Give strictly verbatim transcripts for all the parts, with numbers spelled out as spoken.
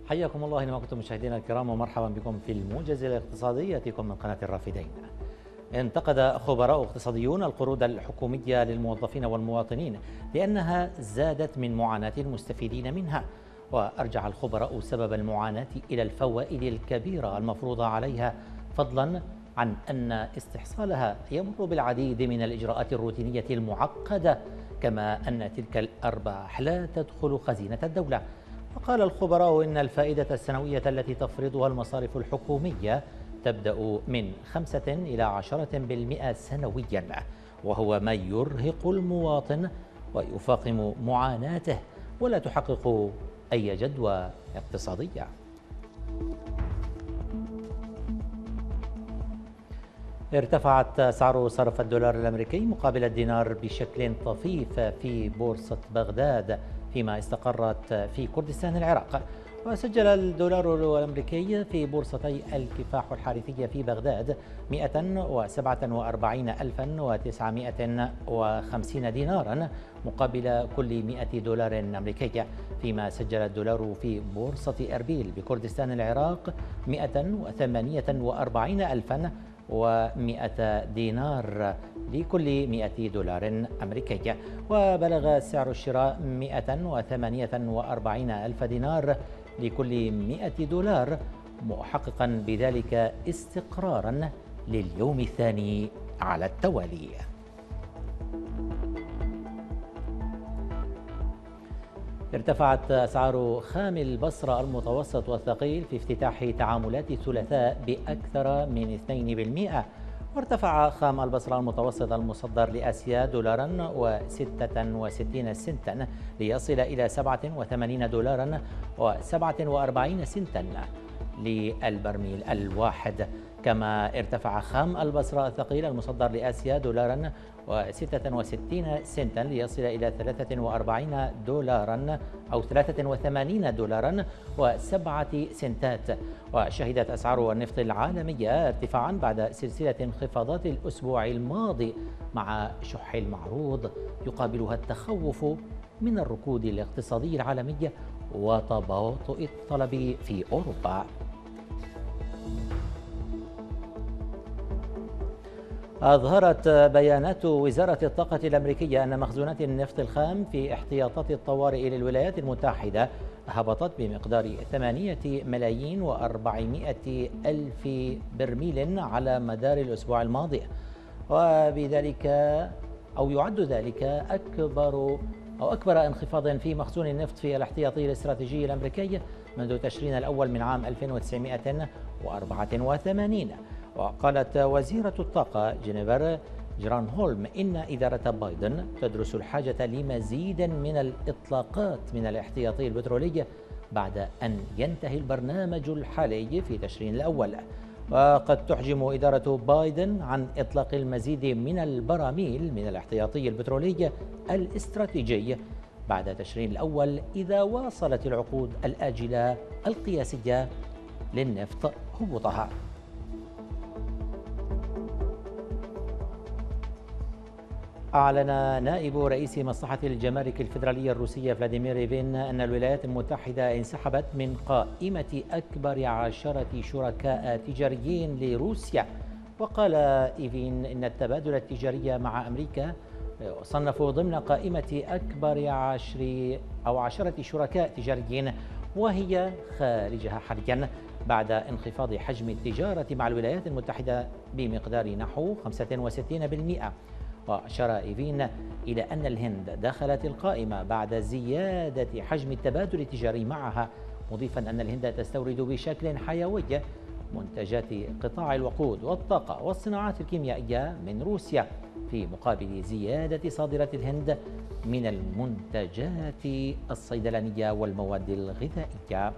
حياكم الله اينما كنتم مشاهدينا الكرام، ومرحبا بكم في الموجز الاقتصادي ياتيكم من قناه الرافدين. انتقد خبراء اقتصاديون القروض الحكوميه للموظفين والمواطنين لانها زادت من معاناه المستفيدين منها، وارجع الخبراء سبب المعاناه الى الفوائد الكبيره المفروضه عليها، فضلا عن ان استحصالها يمر بالعديد من الاجراءات الروتينيه المعقده، كما ان تلك الارباح لا تدخل خزينه الدوله. وقال الخبراء إن الفائدة السنوية التي تفرضها المصارف الحكومية تبدأ من خمسة إلى عشرة بالمئة سنويا، وهو ما يرهق المواطن ويفاقم معاناته ولا تحقق أي جدوى اقتصادية. ارتفعت أسعار صرف الدولار الأمريكي مقابل الدينار بشكل طفيف في بورصة بغداد، فيما استقرت في كردستان العراق. وسجل الدولار الأمريكي في بورصتي الكفاح والحارثية في بغداد مئة وسبعة وأربعين ألفا وتسعمئة وخمسين دينارا مقابل كل مئة دولار أمريكي، فيما سجل الدولار في بورصة أربيل بكردستان العراق مئة وثمانية وأربعين ألفا ومئة دينار لكل مئة دولار أمريكي. وبلغ سعر الشراء مئة وثمانية وأربعين ألف دينار لكل مئة دولار، محققا بذلك استقرارا لليوم الثاني على التوالي. ارتفعت أسعار خام البصرة المتوسط والثقيل في افتتاح تعاملات الثلاثاء بأكثر من اثنين بالمئة، وارتفع خام البصرة المتوسط المصدر لآسيا دولارا وستة وستين سنتا ليصل إلى سبعة وثمانين دولارا وسبعة وأربعين سنتا للبرميل الواحد. كما ارتفع خام البصرة الثقيل المصدر لآسيا دولارا وستة وستين سنتا ليصل إلى ثلاثة وأربعين دولارا أو ثلاثة وثمانين دولارا وسبعة سنتات. وشهدت أسعار النفط العالمية ارتفاعا بعد سلسلة انخفاضات الأسبوع الماضي، مع شح المعروض يقابلها التخوف من الركود الاقتصادي العالمي وتباطؤ الطلب في أوروبا. أظهرت بيانات وزارة الطاقة الأمريكية أن مخزونات النفط الخام في احتياطات الطوارئ للولايات المتحدة هبطت بمقدار ثمانية ملايين وأربعمائة ألف برميل على مدار الأسبوع الماضي، وبذلك أو يعد ذلك أكبر أو أكبر انخفاض في مخزون النفط في الاحتياطي الاستراتيجي الأمريكي منذ تشرين الأول من عام ألف وتسعمائة وأربعة وثمانين. وقالت وزيرة الطاقة جينيفر جرانهولم إن إدارة بايدن تدرس الحاجة لمزيد من الإطلاقات من الاحتياطي البترولي بعد أن ينتهي البرنامج الحالي في تشرين الأول. وقد تحجم إدارة بايدن عن إطلاق المزيد من البراميل من الاحتياطي البترولي الاستراتيجي بعد تشرين الأول إذا واصلت العقود الآجلة القياسية للنفط هبوطها. أعلن نائب رئيس مصلحة الجمارك الفيدرالية الروسية فلاديمير إيفين أن الولايات المتحدة انسحبت من قائمة أكبر عشرة شركاء تجاريين لروسيا. وقال إيفين إن التبادل التجاري مع أمريكا صنف ضمن قائمة أكبر عشر أو عشرة شركاء تجاريين، وهي خارجها حاليا بعد انخفاض حجم التجارة مع الولايات المتحدة بمقدار نحو خمسة وستين بالمئة. وأشار إيفين إلى أن الهند دخلت القائمة بعد زيادة حجم التبادل التجاري معها، مضيفا أن الهند تستورد بشكل حيوي منتجات قطاع الوقود والطاقة والصناعات الكيميائية من روسيا، في مقابل زيادة صادرات الهند من المنتجات الصيدلانية والمواد الغذائية.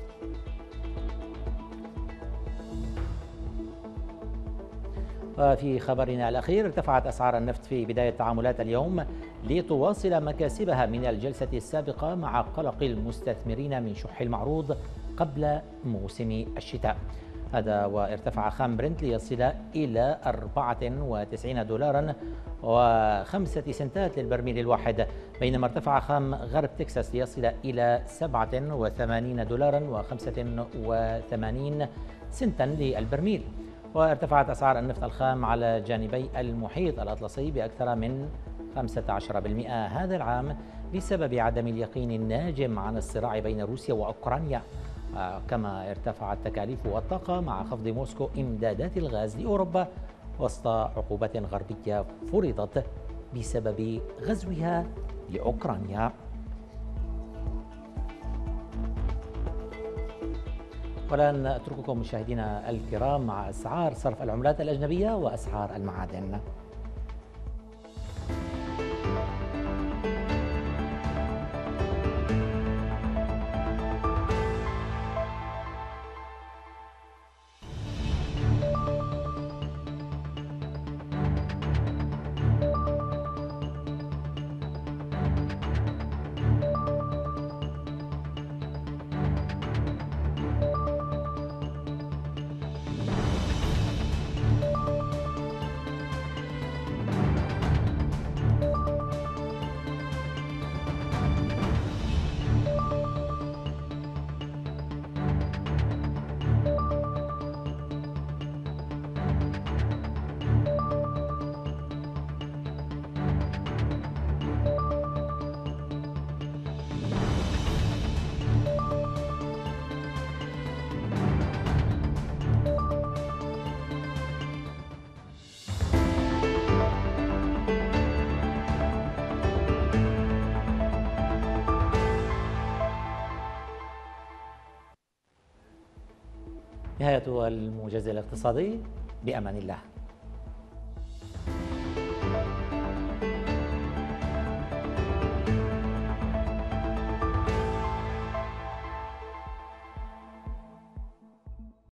وفي خبرنا الأخير، ارتفعت أسعار النفط في بداية تعاملات اليوم لتواصل مكاسبها من الجلسة السابقة مع قلق المستثمرين من شح المعروض قبل موسم الشتاء. هذا وارتفع خام برنت ليصل إلى أربعة وتسعين دولارا وخمسة سنتات للبرميل الواحد، بينما ارتفع خام غرب تكساس ليصل إلى سبعة وثمانين دولارا وخمسة وثمانين سنتا للبرميل. وارتفعت أسعار النفط الخام على جانبي المحيط الأطلسي بأكثر من خمسة عشر بالمئة هذا العام بسبب عدم اليقين الناجم عن الصراع بين روسيا وأوكرانيا. كما ارتفعت تكاليف الطاقة مع خفض موسكو إمدادات الغاز لأوروبا وسط عقوبات غربية فرضت بسبب غزوها لأوكرانيا. والآن أترككم مشاهدينا الكرام مع أسعار صرف العملات الأجنبية وأسعار المعادن. نهاية الموجز الاقتصادي، بأمان الله.